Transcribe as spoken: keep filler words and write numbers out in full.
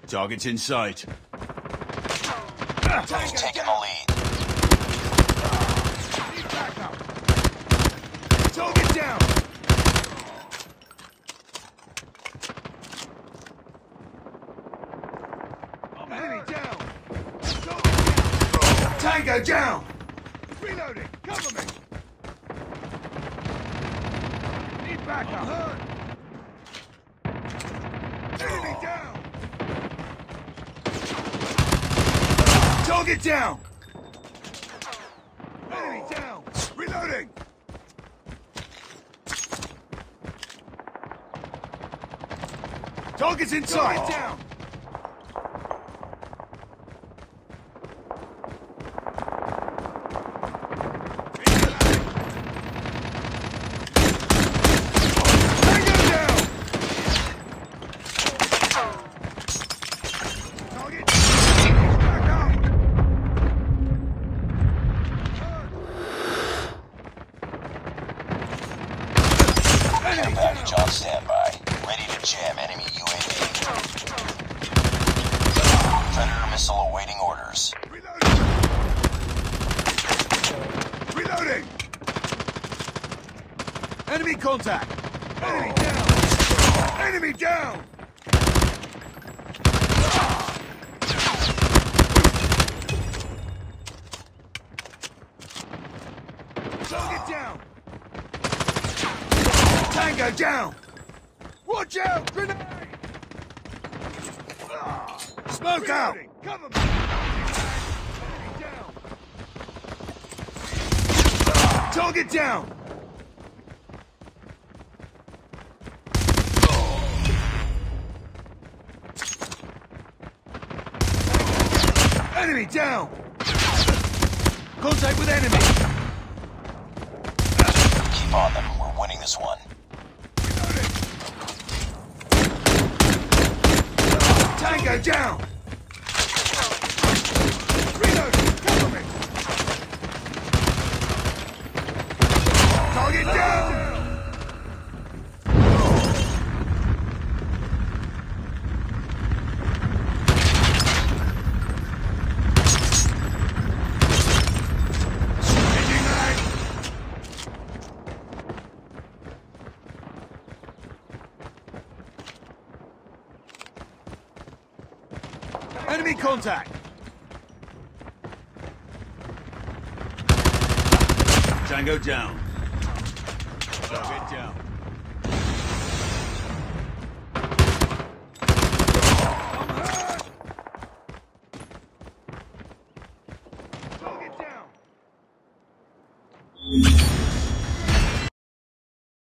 Target's in sight. Who's taking the lead? Need backup. Target down. Enemy down. Tango down. Reloading. Cover me. Need backup. I'm hurt. Enemy down. Target down. Enemy down. Reloading. Target's inside. Target down. Care package on standby. Ready to jam enemy U A V. Predator missile awaiting orders. Reloading! Reloading! Enemy contact! Enemy down! Enemy down! Target down! Tango down! Watch out! Grenade! Smoke out! Cover me! Enemy down! Target down! Enemy down! Contact with enemy! Keep on them. We're winning this one. Tango down! Reloading! Cover me! Target down! Changing mag! Enemy contact! Tango down. Target down.